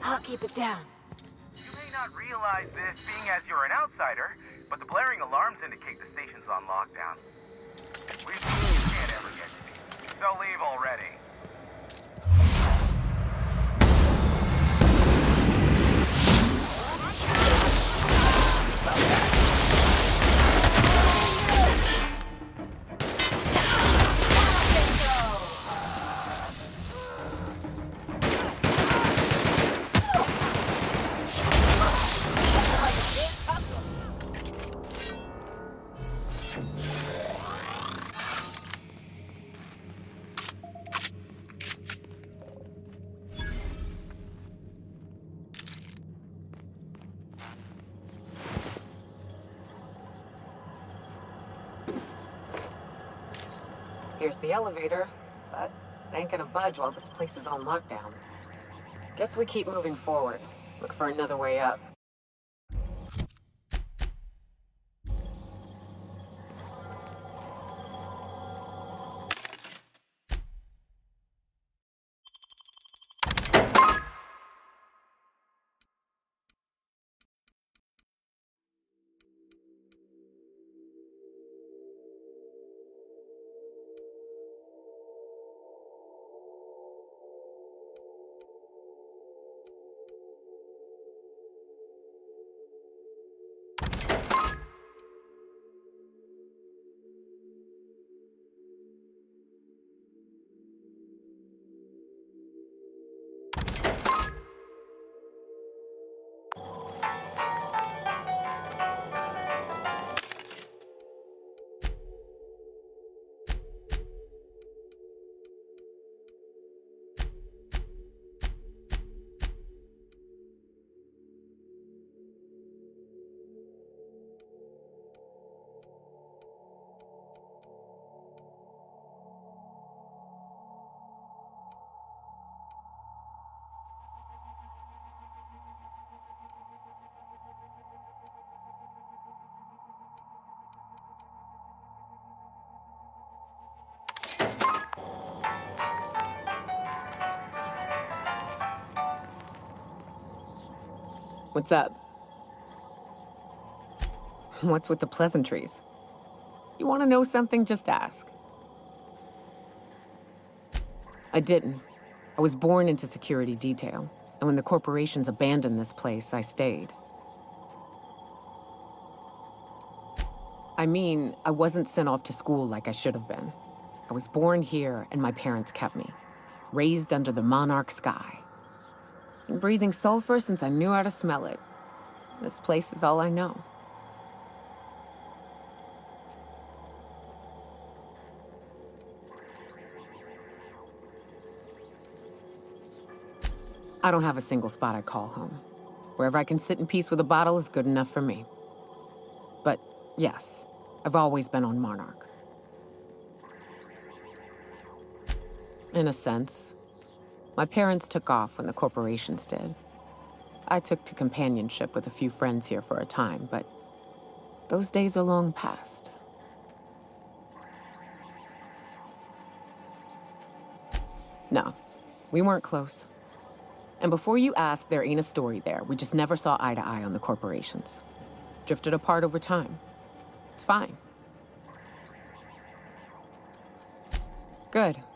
I'll keep it down. You may not realize this, being as you're an outsider, but the blaring alarms indicate the station's on lockdown. We can't ever get to you, so leave already. Here's the elevator, but it ain't gonna budge while this place is on lockdown. Guess we keep moving forward. Look for another way up. What's up? What's with the pleasantries? You want to know something? Just ask. I didn't. I was born into security detail, and when the corporations abandoned this place, I stayed. I mean, I wasn't sent off to school like I should have been. I was born here, and my parents kept me. Raised under the monarch sky. Been breathing sulfur since I knew how to smell it. This place is all I know. I don't have a single spot I call home. Wherever I can sit in peace with a bottle is good enough for me. But yes, I've always been on Monarch. In a sense. My parents took off when the corporations did. I took to companionship with a few friends here for a time, but those days are long past. No, we weren't close. And before you ask, there ain't a story there. We just never saw eye to eye on the corporations. Drifted apart over time. It's fine. Good.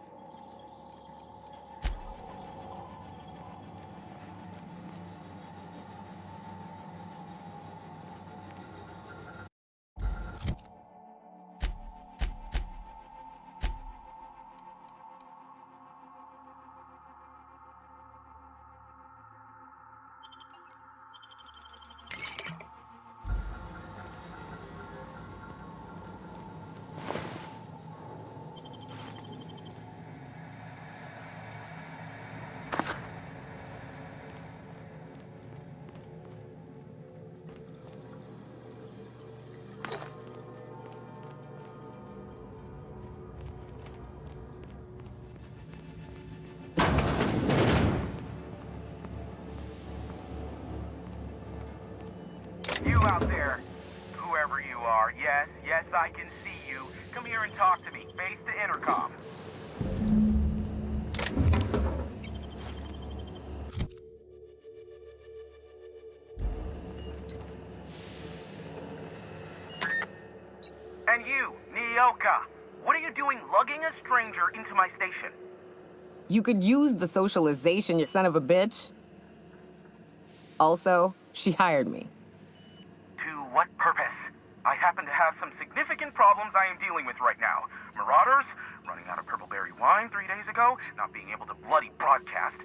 You out there, whoever you are, yes, I can see you. Come here and talk to me, face the intercom. you, Nyoka. What are you doing lugging a stranger into my station? You could use the socialization, you son of a bitch. Also, she hired me. To what purpose? I happen to have some significant problems I am dealing with right now. Marauders, running out of purple berry wine 3 days ago, not being able to bloody broadcast.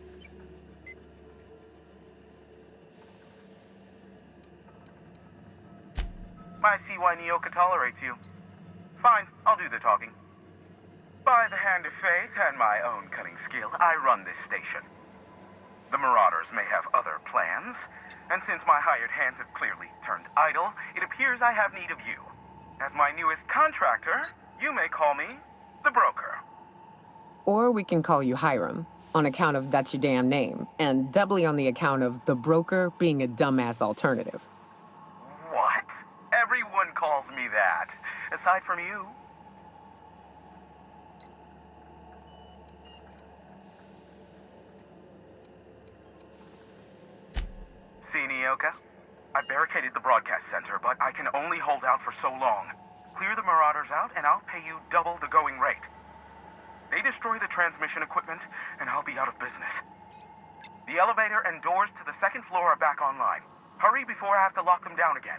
I see why Nyoka tolerates you. Fine, I'll do the talking. By the hand of fate and my own cunning skill, I run this station. The Marauders may have other plans, and since my hired hands have clearly turned idle, it appears I have need of you. As my newest contractor, you may call me the Broker. Or we can call you Hiram, on account of that's your damn name, and doubly on the account of the Broker being a dumbass alternative. What? Everyone calls me that, aside from you. See, Nyoka? I barricaded the broadcast center, but I can only hold out for so long. Clear the Marauders out, and I'll pay you double the going rate. They destroy the transmission equipment, and I'll be out of business. The elevator and doors to the second floor are back online. Hurry before I have to lock them down again.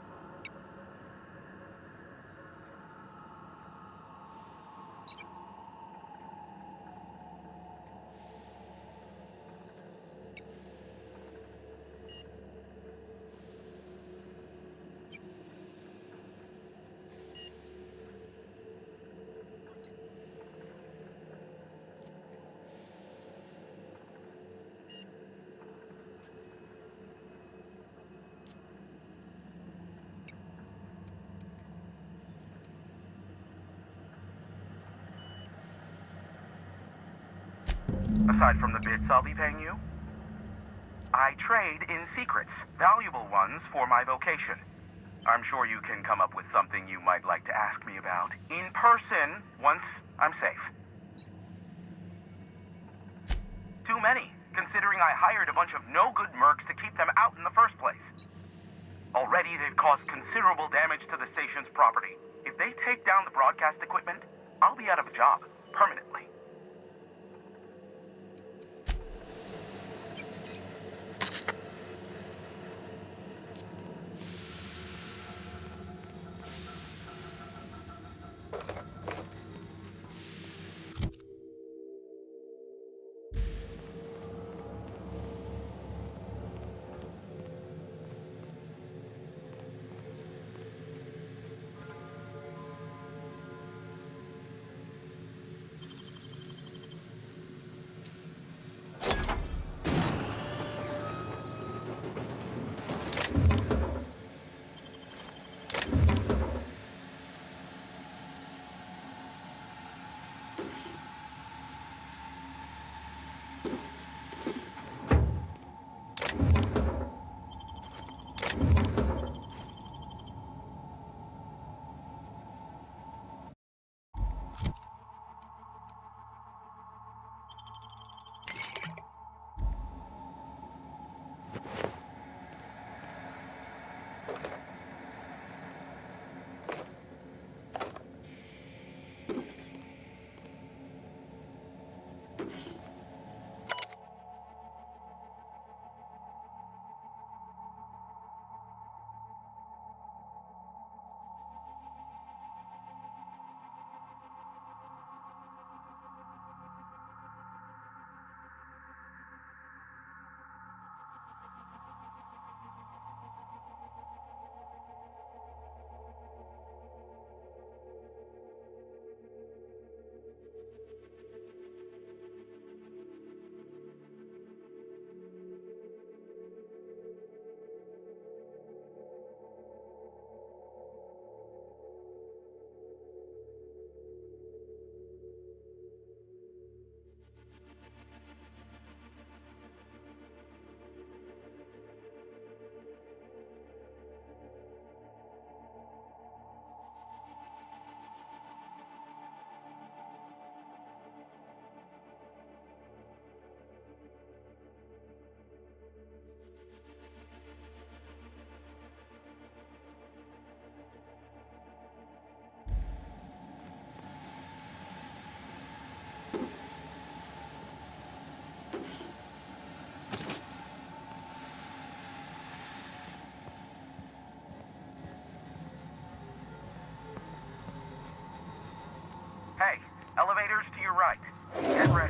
Aside from the bits I'll be paying you, I trade in secrets, valuable ones for my vocation. I'm sure you can come up with something you might like to ask me about in person once I'm safe. Too many, considering I hired a bunch of no-good mercs to keep them out in the first place. Already they've caused considerable damage to the station's property. If they take down the broadcast equipment, I'll be out of a job, permanently. right. Get ready.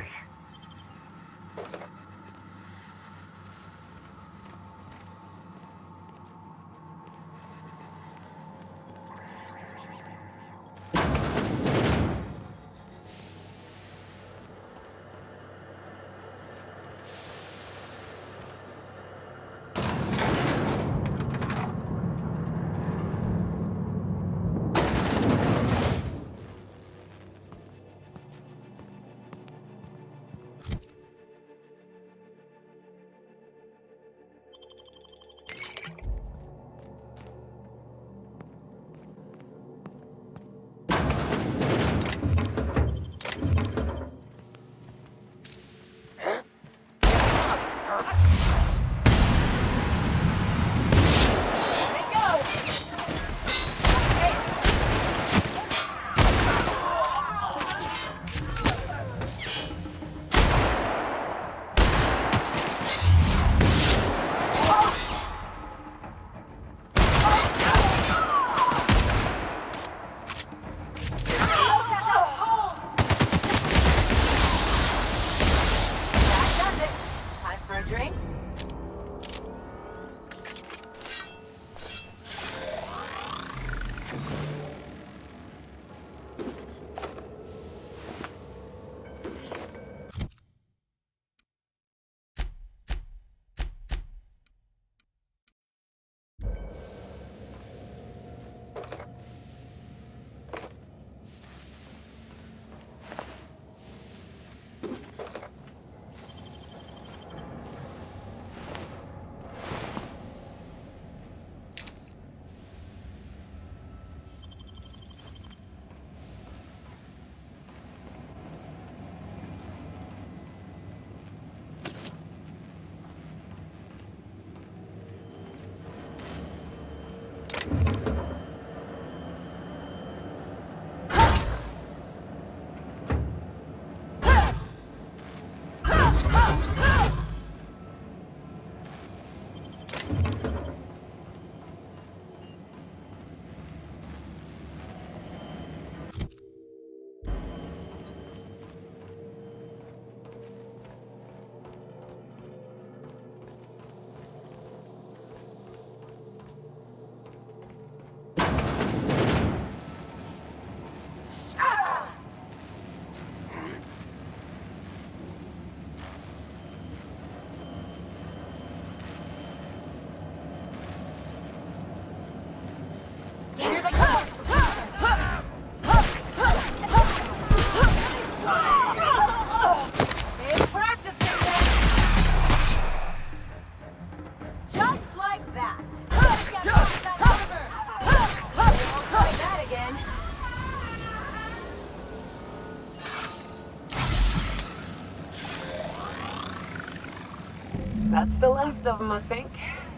That's the last of them, I think.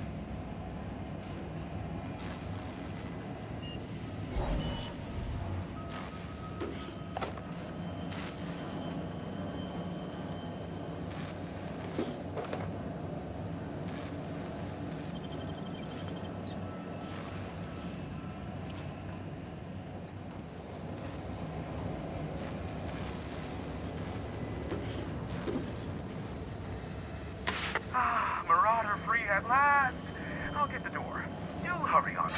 Marauder free at last. I'll get the door. You hurry on.